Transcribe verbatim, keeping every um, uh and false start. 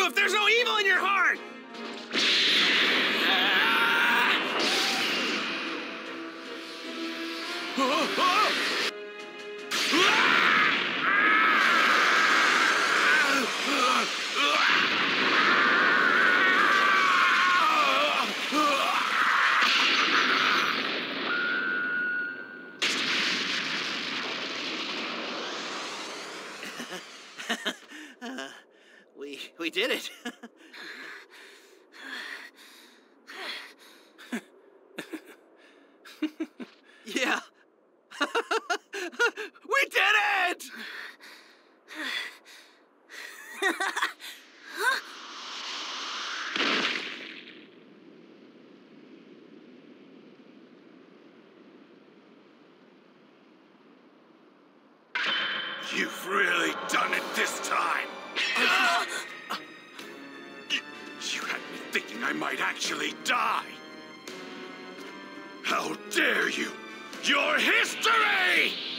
if there's no evil in your heart? uh, we we did it. Yeah. We did it! You've really done it this time. You had me thinking I might actually die. How dare you! Your history!